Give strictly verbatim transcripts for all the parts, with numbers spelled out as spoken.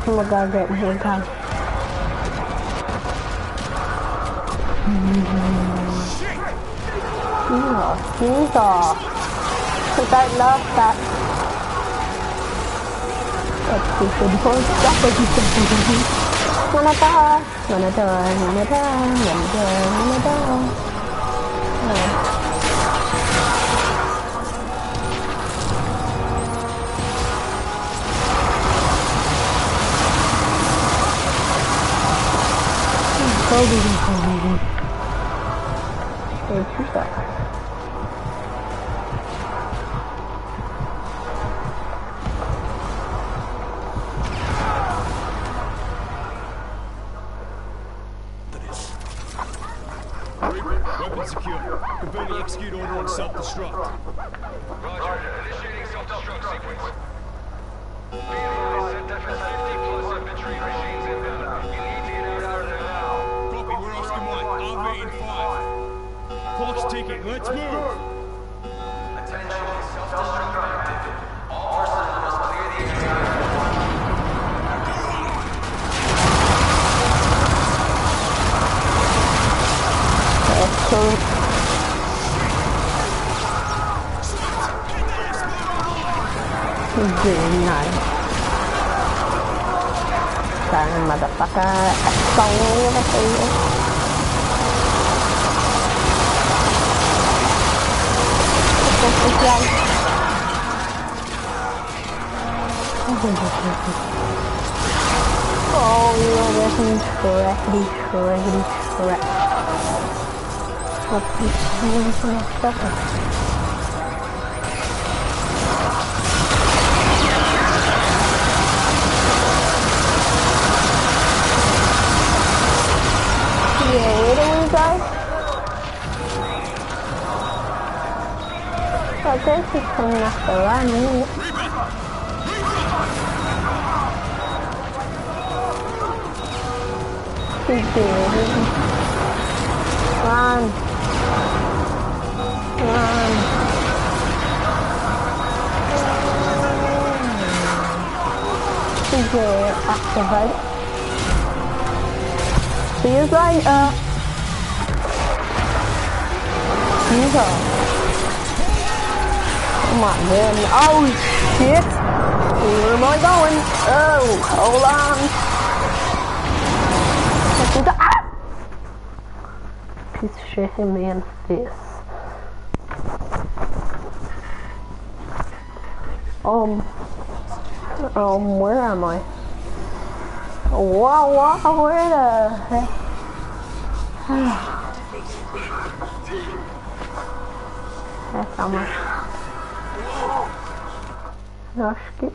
I'm gonna go get me one time. Jesus, Jesus. Because I love that. That's stupid. That's what you said. Wanna die, wanna die, wanna die, wanna die, wanna die. Oh. Kobe, Kobe. Hey, who's that? Weapon secure. Completely execute order on self-destruct. Roger. Initiating self-destruct sequence. B I set that for fifty plus infantry machines inbound. You need to get out of there now. Copy, we're Oscar Mike. R V in five. Clock's ticking. Let's move. Attention. Self-destruct active. All personnel must clear the area. Very nice. Sorry, motherfucker. Sorry, motherfucker. Oh, you're getting shredded, shredded, shredded. What's this stuff? Yeah, where do we go? I guess he's coming after run, isn't it? He's doing it. Run. Run. He's doing it. Activate. He's like, uh, he's a, oh my goodness, oh shit, where am I going? Oh, hold on. Ah! Piece of shit hit me in the face. Um, um, where am I? Wow, wow, where the heck? That's how much. No, skip.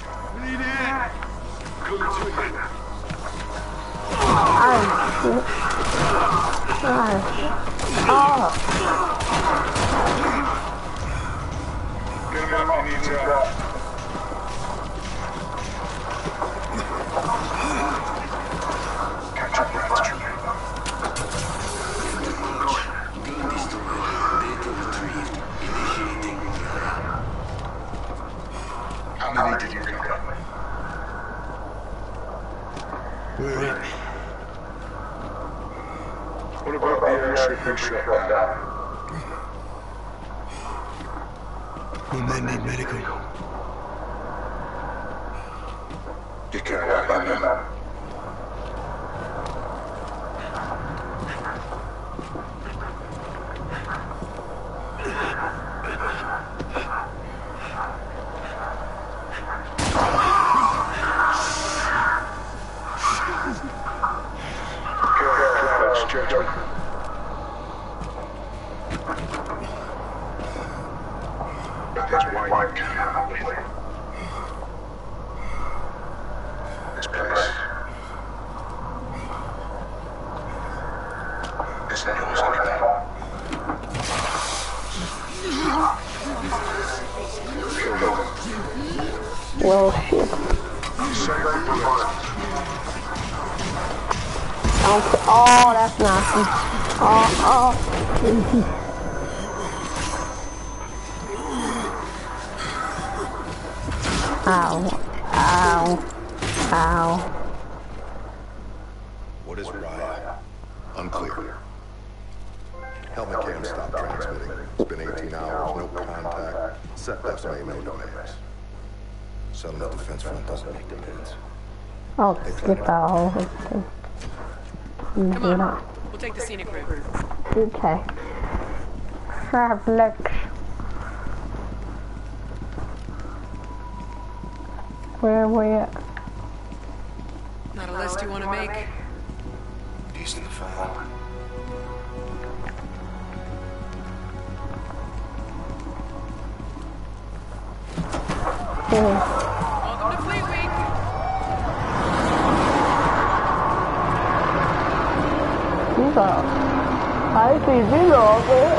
Oh, shit. Oh. Get him up, he needs help. How many did you get? We're in. What about the airstrip shut down? We may need medical. You can't have him now. Well, shit. Okay. Oh, that's nasty. Oh, oh. Ow. Ow. Ow. What is Raya? Unclear. Helmet cam stopped transmitting. It's been eighteen hours, no contact. Set definitely no demands. Settlement Defense Front doesn't make demands. Oh, skip that whole thing. Come on, we'll take the scenic route. Okay. Travelix. Where are we at? Not a list you want to make? East of the phone. Hmm. Welcome to Fleet Week. These are... I see these are there.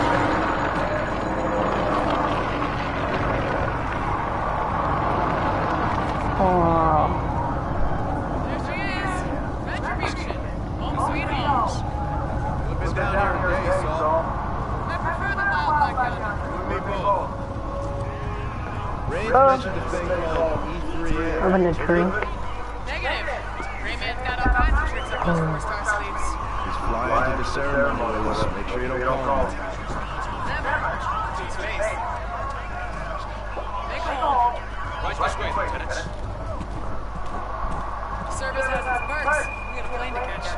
Oh. There she is. Retribution. Home sweet home. Been down here today, Saul. I prefer the wild black gun. Me both. Ray Oh. mentioned a thing called E three A. I'm in a tree. Negative. Rayman's got all kinds of tricks up those four-star sleeves. Just fly into the ceremonies. Make sure you don't call me. Never. In space. Make a hole. Right this way, Lieutenant. Service has its perks. We got a plane to catch.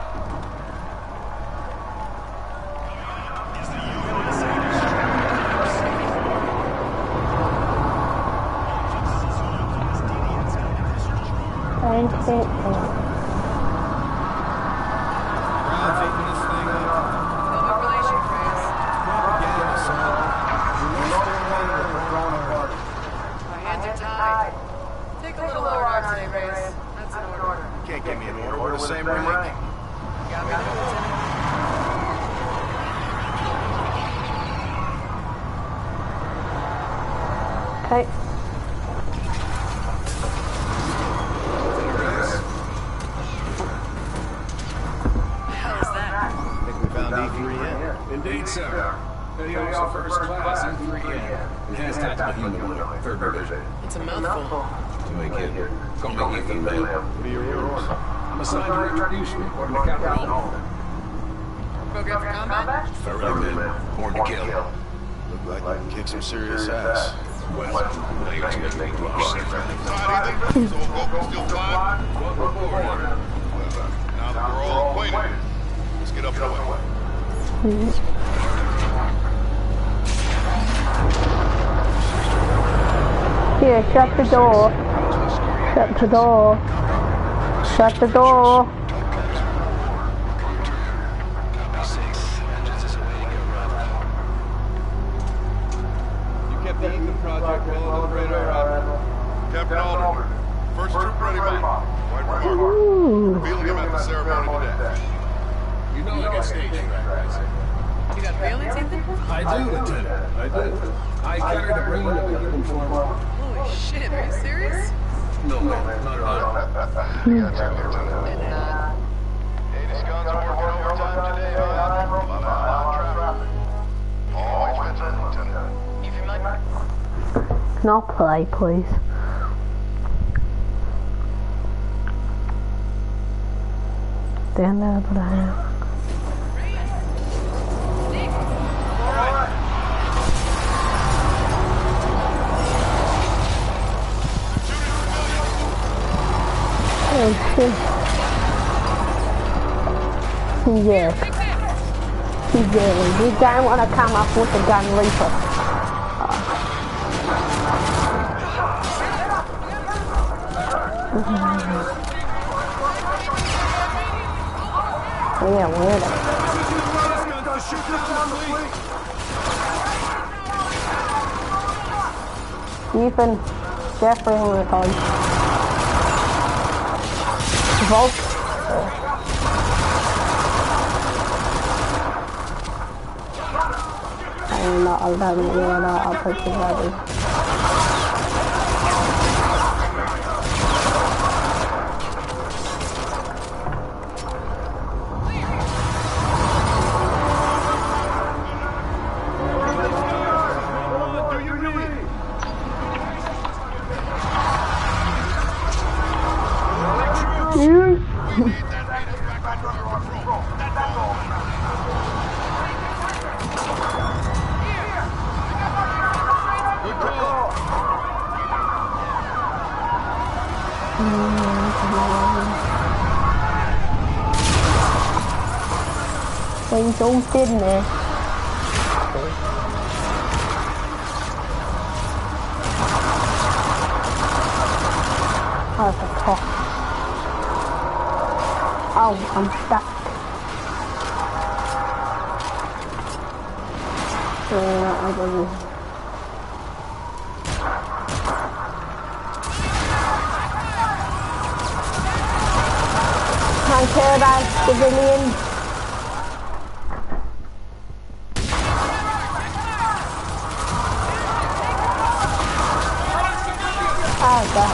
I think... Brown's open this thing up. Public relations phrase. Propaganda, Saul. We lost their way with thrown apart. Our hands are tied. Take a little lower arm today, Reyes. That's an order. Can't give me an order. We're the same rank. Got me there, Lieutenant. Okay. The hell is that? I think we found E three N. Indeed, sir. Petty Officer First Class E three N. Enhanced Tactical Humanoid, third division. It's a mouthful. To make it, call me Ethan Bell. What are your orders? I'm assigned to retribution, according to Captain Altman. Program for combat? Thoroughly men, born to kill. Look like we can kick some serious ass. Well, now you're too late to push it. So we're still flying? Welcome aboard. Now that we're all acquainted, let's get up and away. Here, shut the door. Shut the door. Shut the door. You kept the Ethan Project well under the radar, Admiral. Captain Alden, first troop ready, man. Quite remarkable. Ooh. Revealing him at the ceremony today. You know I got stage fright, I say. You got feelings, Ethan? I do, Lieutenant. I do. I carry the brain of a human form. Holy shit, are you serious? No, man, not at all. And, uh, Hey, these guns are working overtime today, huh? A lot of traffic. Always been Lieutenant. you familiar? Can I play, please? Stand over there. Oh shit. Yeah. Yeah, you don't want to come up with a gun reaper. Yeah, weirdo. Ethan, Jeffrey, I'm gonna call you. Volk. I'm not, I'll have you know, I'll put you ready. Quanh trốn tin nè. Oh, the cock. Oh, I'm stuck. Uh, I don't know. Can't care about civilians. Oh, God.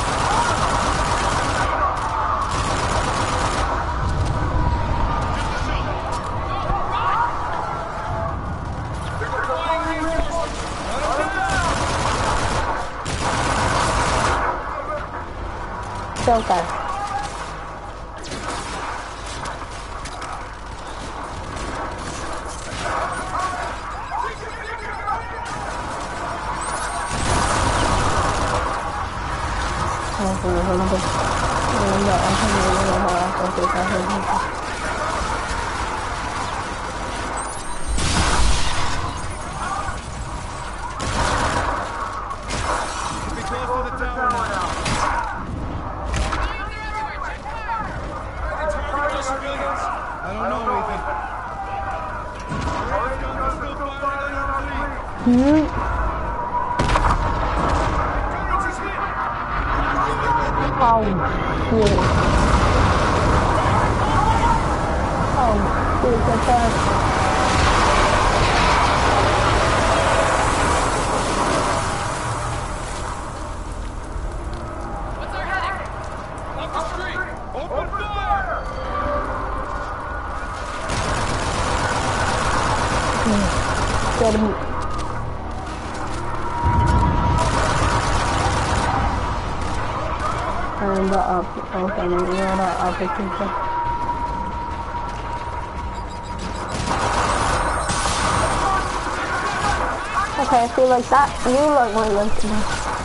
Okay. And the up, okay, the application. Okay, I feel like that. You look my link to me.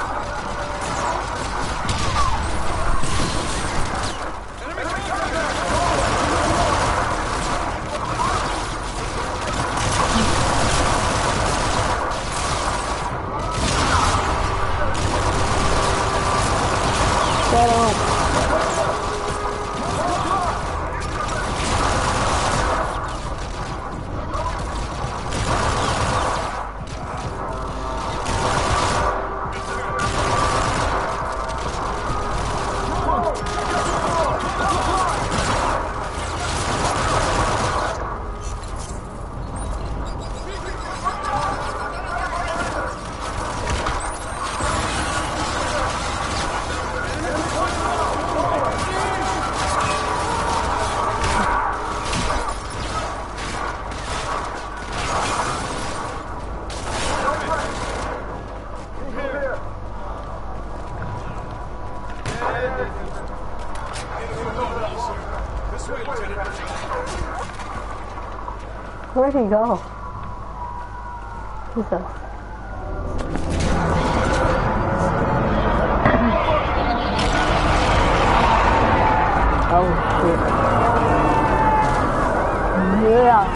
Where'd he go? Jesus. Oh shit. Yeah.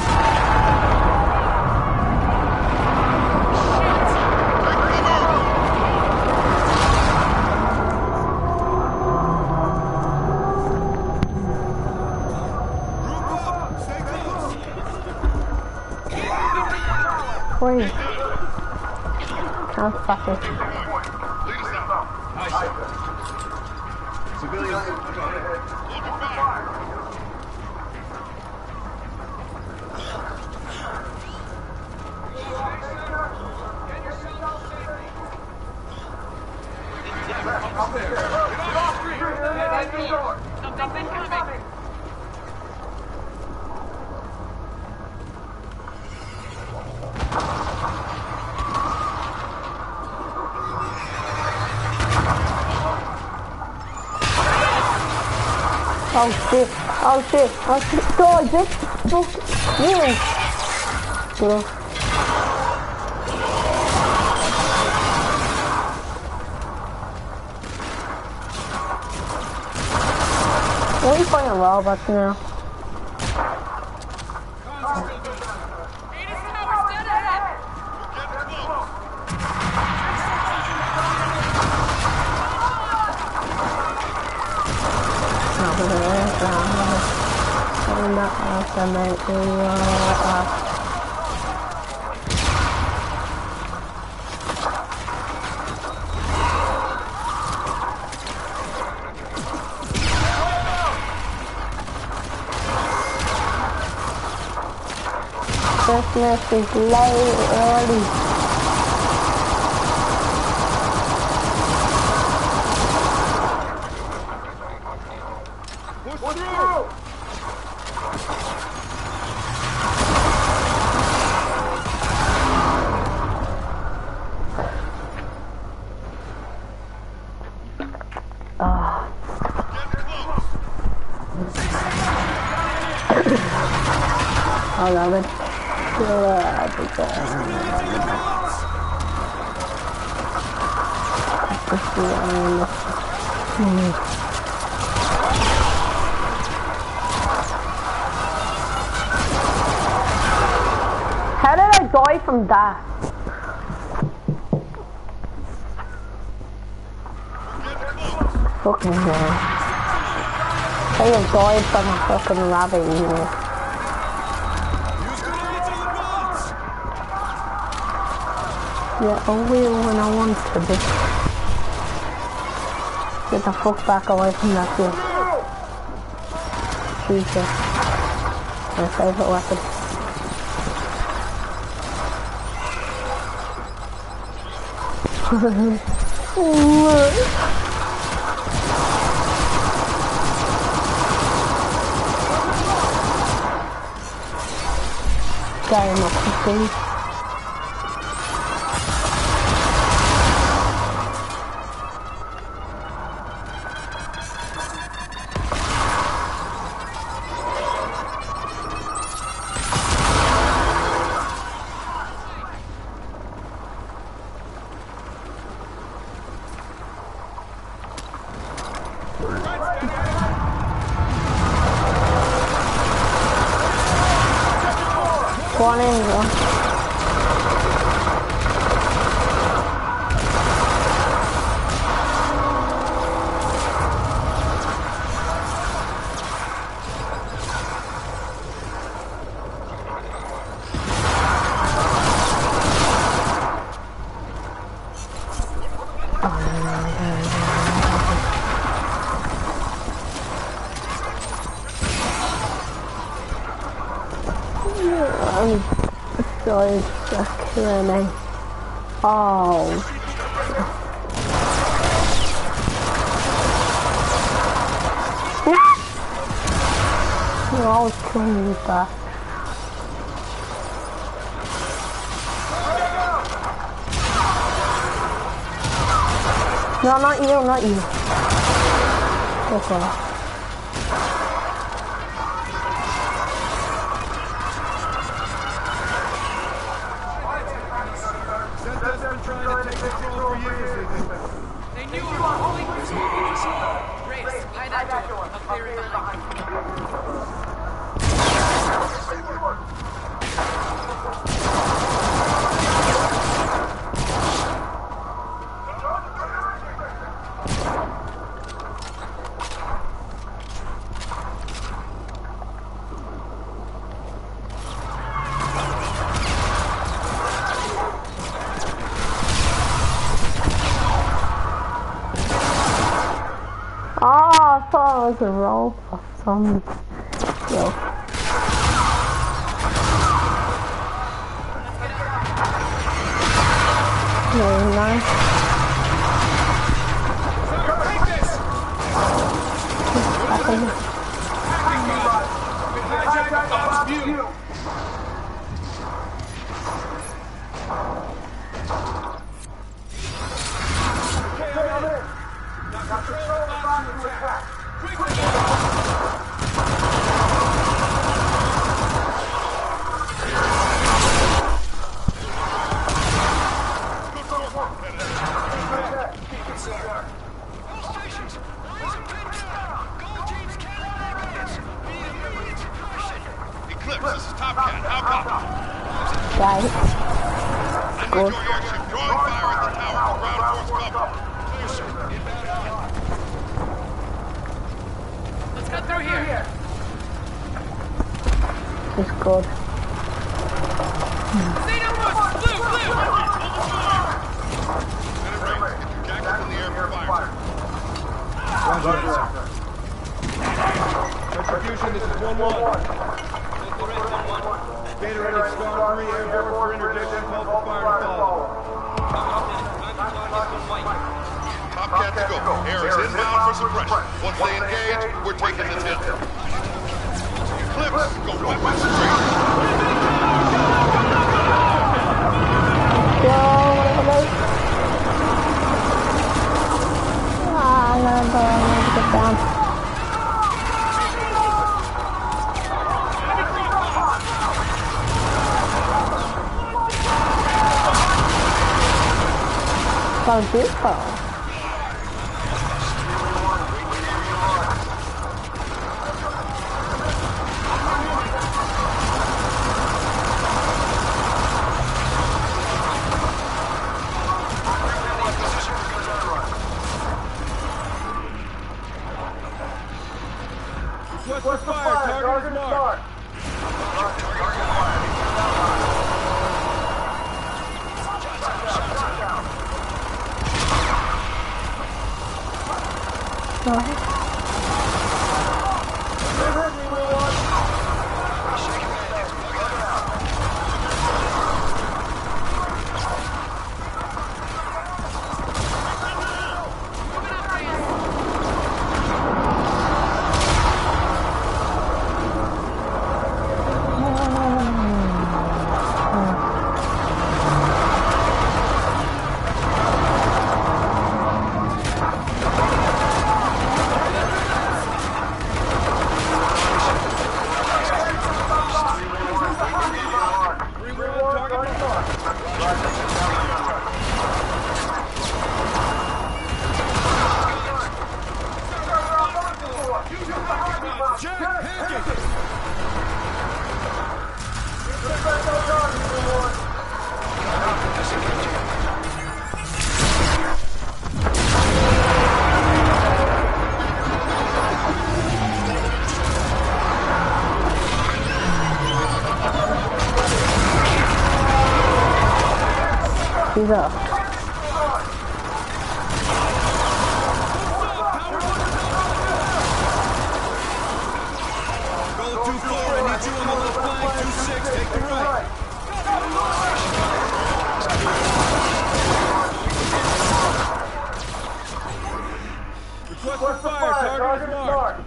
Wait. Can't fuck it. Civilians, go ahead. Up there. Get off the street. Head to the door. Something's coming. Oh shit, oh shit, oh shit, die, bitch! Fuck you! No. What are you fighting robots now? Venus Tower's dead ahead! Christmas is late early. Push through! I love it. Yeah, because how did I die from that? Fucking hell. I have died from a fucking rabbit, you know. Yeah, I will when I want to be. Get the fuck back away from that thing. Jesus. My favourite weapon. Guy in my cookie. Go on in, bro. I'm sorry, just killing me. Oh. You're always killing me back. No, not you, not you. Okay. They knew we were holding this movie. Race, hide that door. I'll clear it behind you. Oh, I thought it was a roll for some skill. Very nice. Right. I need Good. your airship drawing fire at the tower for ground force cover. Clear, sir. Inbound out. Let's cut through here. It's good. Zeta push! Blue, blue! Lieutenant Rains, get your jacket in the air for fire. Roger that, sir. Retribution, this is one one. Beta ready, Star three, airborne for interdiction, call for fire to follow. Tomcat to go. Air is inbound for suppression. Once they engage, we're taking the hill. Eclipse, go weapons straight. Yo, whatever. Ah, no, no, I need to get down. So beautiful. Request for fire, target is marked. Go ahead. He's up. Go too far, I need you on the left flank, two six, take the right. Request for fire, target is marked.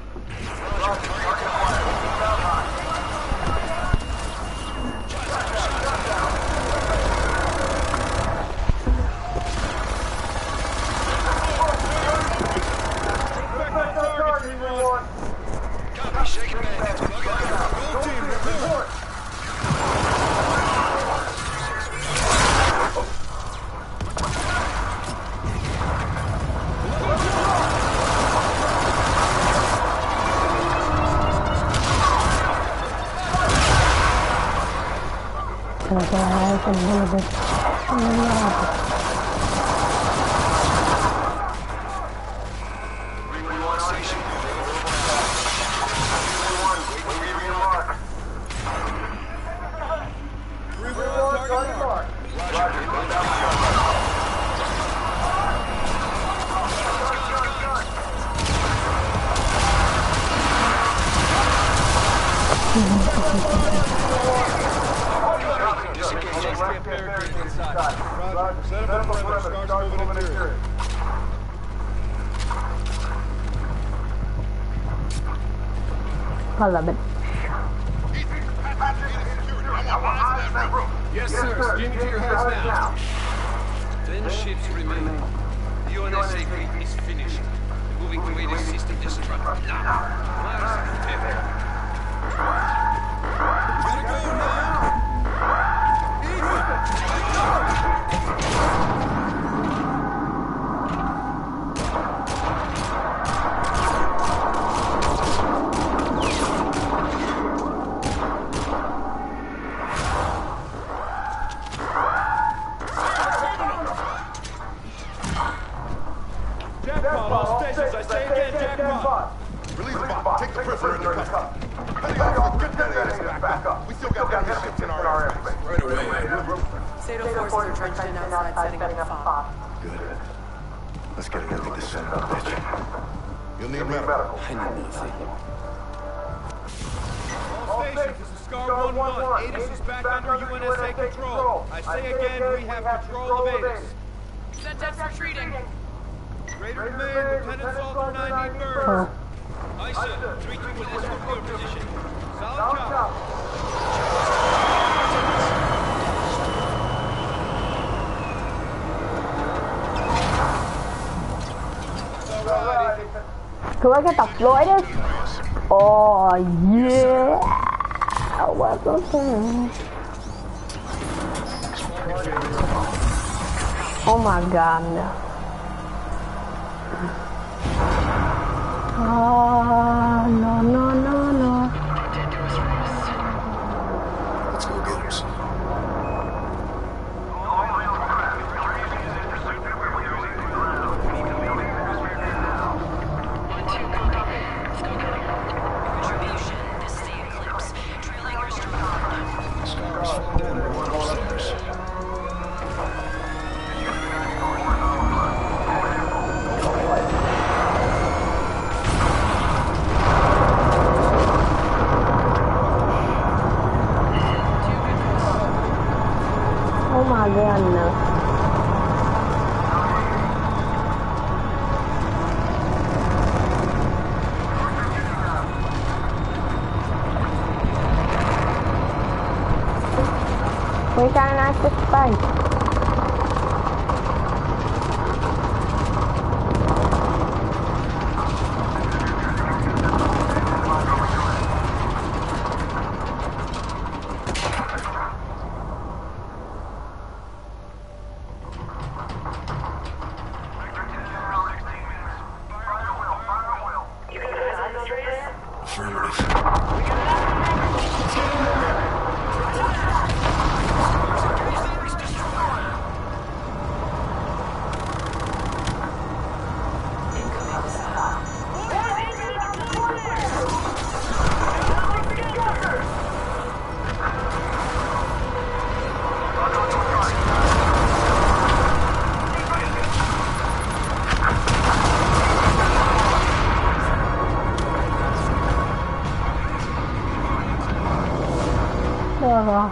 Gonna go out and a little bit. Set up a perimeter, start moving interior. I love it. Yes, sir. Steaming to your heads now. Ten ships remain. The U N S A grid is finished. Moving to Vader's system destruct. Now, Mars is prepared. Gotta go now! Jackpot, all stations. I say again, jackpot. Release the bot. Take the prisoner into custody. Petty officer, get that alias back up. We still got enemy ships in our airspace. Right away. Sato forces are trenched in outside, setting up a fob. Good. Let's get a look at this son of a bitch. You'll need medical. I need nothing. All stations, this is Scar one one. Aegis is back under U N S A control. I say again, we have control of Aegis. Centep's retreating. Ready to remain, Lieutenant Salter nine D Bird. Aye, sir. three two will escort your position. Solid job. Cứ cái tập lối đó. Oh yeah. What was that? Oh my god. Oh no no no no. Let's go get him, son. Oh my goodness. We got an active space. Uh,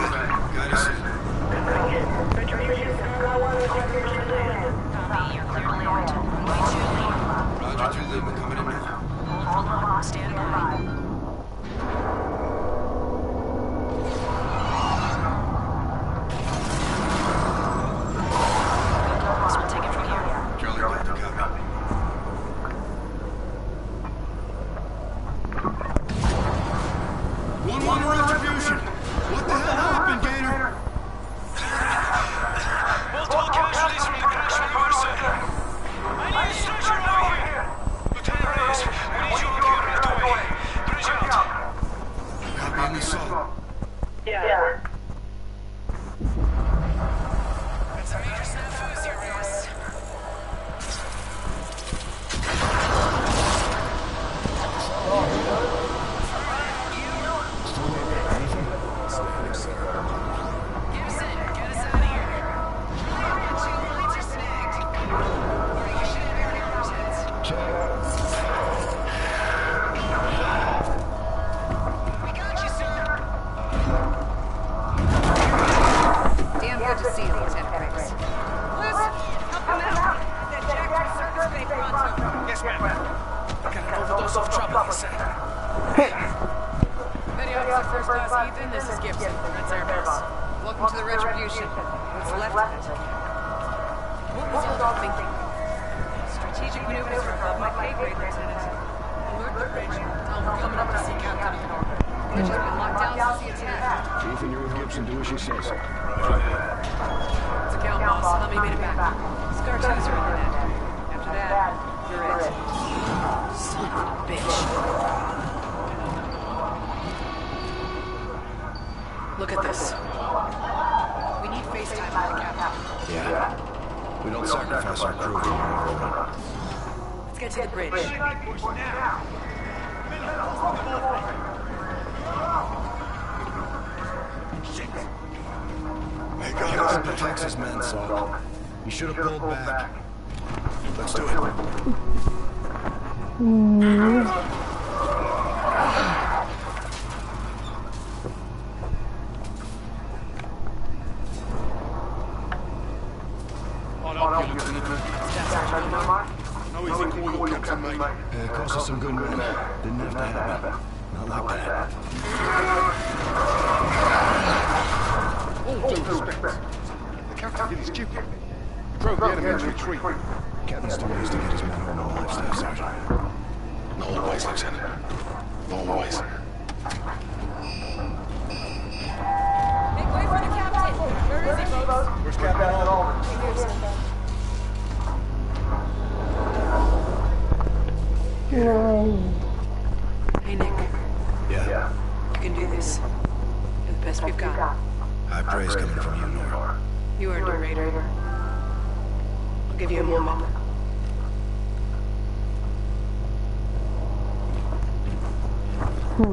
Guide us in. Roger, two Lima coming in now. Stand by. Look at this. We need FaceTime with the captain. Yeah. We don't sacrifice our crew tomorrow. Let's get to the bridge. Hey, God, the Texas man saw. You should have pulled back. Let's do it. Mm. It cost us some good men. Didn't have to happen. Not like that. All due respect. The captain did his duty. He drove the enemy into retreat. Captain still needs to get his men home alive, Staff Sergeant. Not always, Lieutenant. Not always. Make way for the captain! Where is he, folks? Where's Captain Alden? Hey, Nick. Yeah. You can do this. You're the best we've got. High praise coming from you, Nora. You earned it, Raider. I'll give you a moment. Hmm.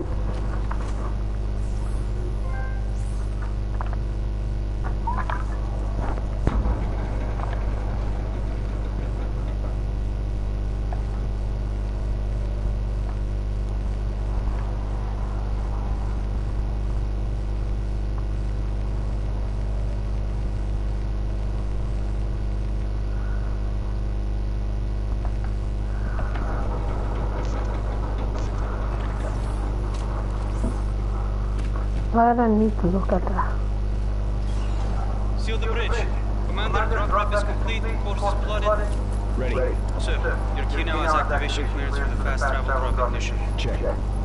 Why do I need to look at that? Seal the bridge. Commander, drop prep is complete. Course is blooded. Ready. Sir, your key now has activation clearance for the fast travel drop ignition. Check.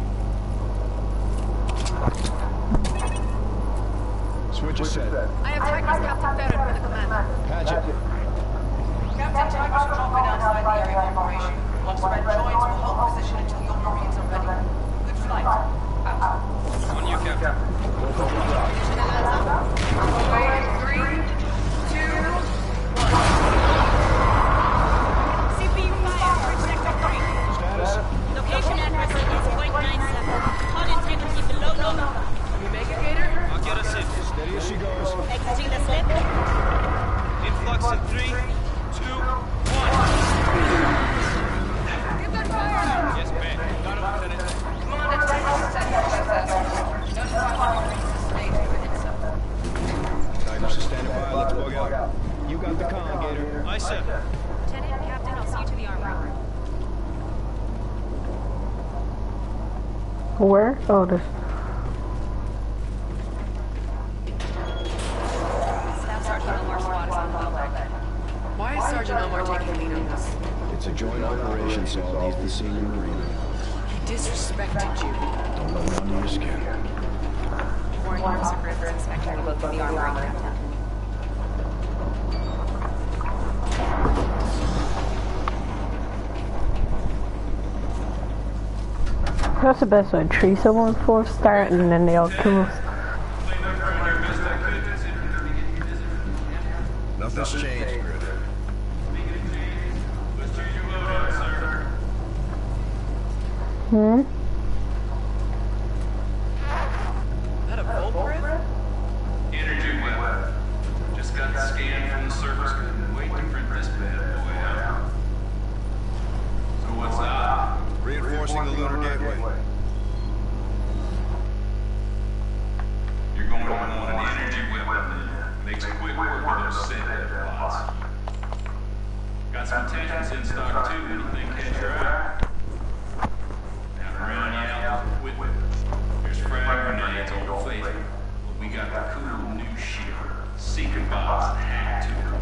Switch is set. I have Tigers Captain Barrett for the commander. Patch it. Captain Tigers are dropping outside the area of operation. Once the red joins, we'll hold position until your Marines are ready. Good flight. Out. On you, Captain. Three, two, one. C P U fire, bridge sector three. Status. Location address is point nine seven. Hot integrity below normal. Can you make it, Gator? I'll get us in. Steady as she goes. Exiting the slip. Influx in three, two, one. Give that fire! Yes, ma'am. Got it, Lieutenant. Come on, let's take this set. Notify all Marines to stay to your insight. out the con, Gator. Aye, sir. Lieutenant and Captain, I'll see you to the armory. Where? Oh, this. Staff Sergeant Elmar's squad is on the deck. Why is Sergeant Elmar taking lead on this? It's a joint operation, so he's the senior Marine. He disrespected you. Don't let him under your skin. Warning you, Mister Griffin, inspecting the book of the armory, Captain. That's the best way. Tree someone before starting and then they all kill us. Nothing's changed, Griffin. Hmm? Is that a Volprit? Energy weapon. Just got the scan from the surface. Couldn't wait to print this bad boy out. So what's up? Reinforcing the lunar gateway. You're going to want an energy weapon that makes quick work of those send pods. Got some attachments in stock too. Anything catch your eye? Now around you out with with. There's frag grenades, old faithful. But we got the cool new shit. Seeker bots and hack tools.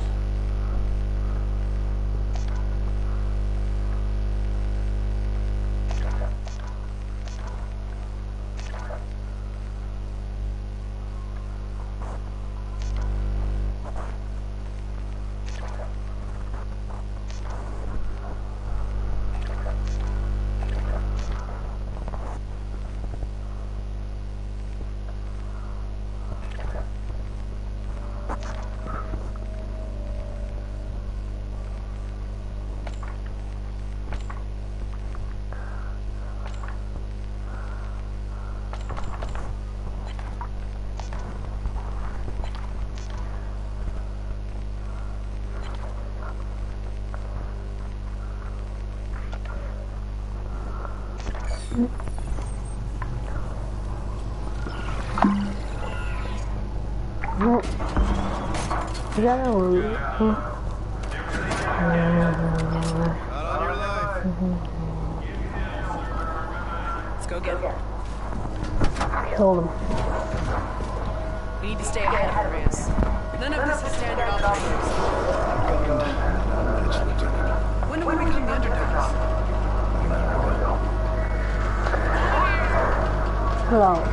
Is that a loot? Not on your life. Let's go get him. Killed him. We need to stay ahead of Marius. None of this is standard operators. When do we become the underdogs? Hello.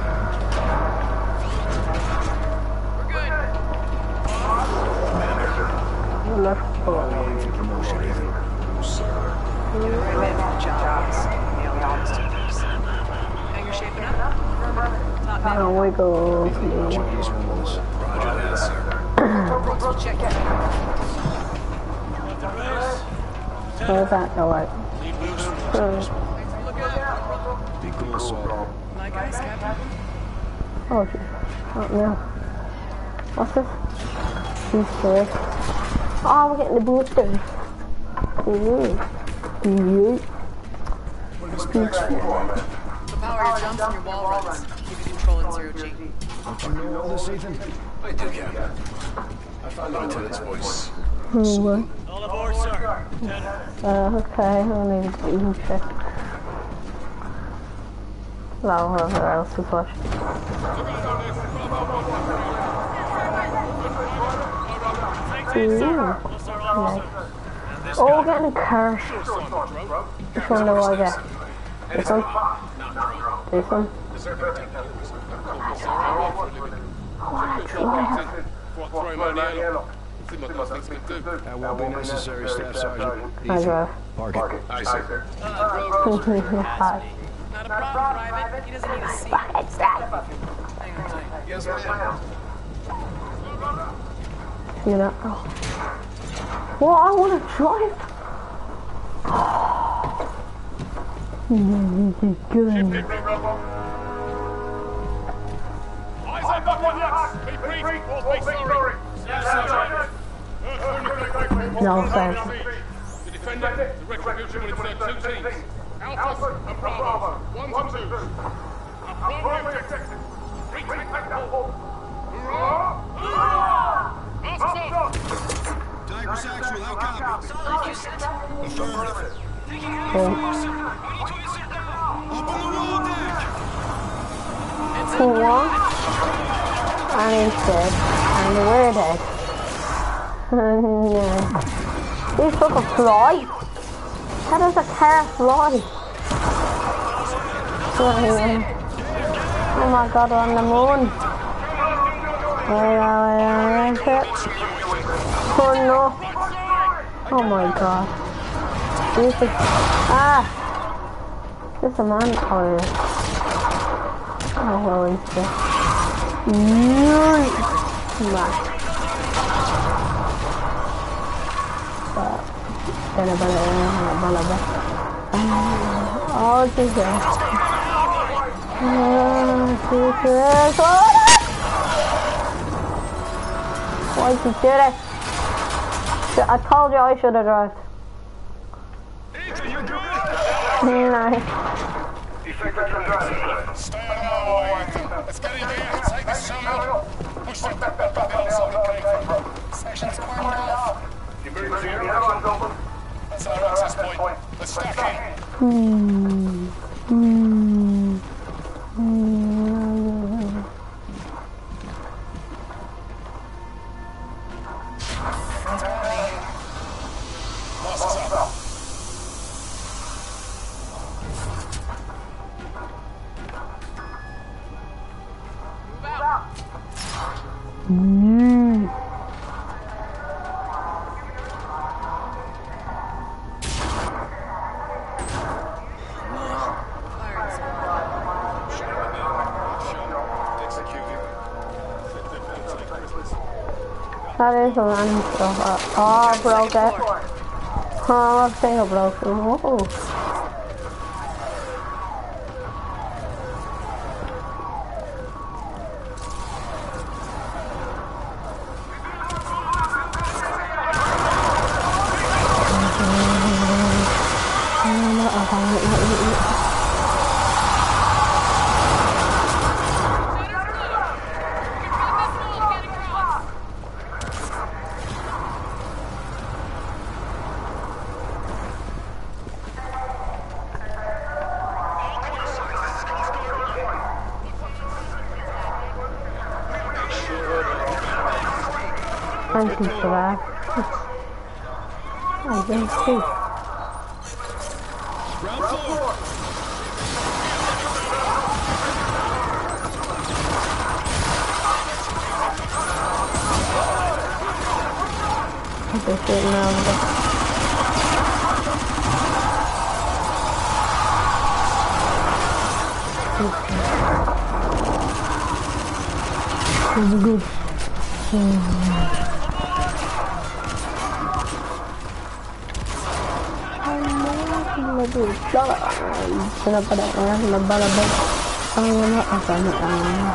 Left foot. Promotion, Ethan. Sir. You're the right man for the job. Yes. The only honest tips. Hangar shaping up? Top man. Now we go. Chinese rules. Roger that, sir. Brooks, check it. How's that go like? Be cool, sir. My guys, Captain. Oh, geez. Oh, no. What's this? Easter egg. Oh, we're getting the boosters. Mm-hmm. The power your jumps and your wall runs. Give you control in zero G. Don't you know all this, Ethan? I do, Captain. I found the lieutenant's voice. Oh, what? All aboard, sir. Uh, okay, I need to even check. No, whatever else to push. Ooh. Nice. Oh, we're getting a car. Which one do I get? This one? This one? Oh, that's right. That won't be necessary, Staff Sergeant. I drive. Park it. Aye, sir. Hi. Not a problem, Private. He doesn't need a seat. Hang on tight. Yes, ma'am. You know. Oh. Well, I want to drive. This is good. Eyes on bucket nuts! Be brief, or be sorry! No offense. The defender, the retribution will insert two teams. Alpha and Bravo. One and two. A primary objective. Retake that ball. Hoorah! Hoorah! Masks off! cool. What? And he's dead. And we're dead. Yeah. These fucking fly. How does a car fly? Oh my god, we're on the moon. Oh no. Oh my god. This is... Ah! This is a man. Oh yeah. Oh well, he's dead. Smash. Bala bala bala bala. Oh, Jesus. Oh, Jesus. Why did you do that? I told you I should have driven. Ethan, you good? No. Effective driving. Stay out of my way, Ethan. Let's get in here. Take this summit. Push them back up the hill so we came from. Section's cordoned off. Emergency airlock's open. That's our access point. Let's stack in. Hmm. Hmm. Hmm. Lost us up. Hmm. That is a random stuff. Oh, I broke it. Oh, I think I broke it. Oh. Thank you for that. I didn't see. Round four. I just didn't know that. This is good. Hmm. Kenapa daerah lebah-lebah mana asalnya?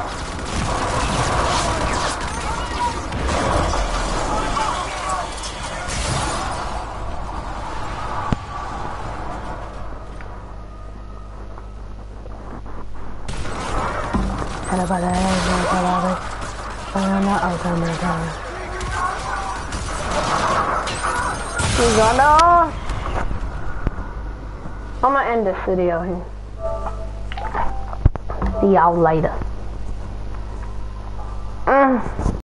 Ada pada ada mana asalnya? Gimana? I'm gonna end this video here. See y'all later. Mm.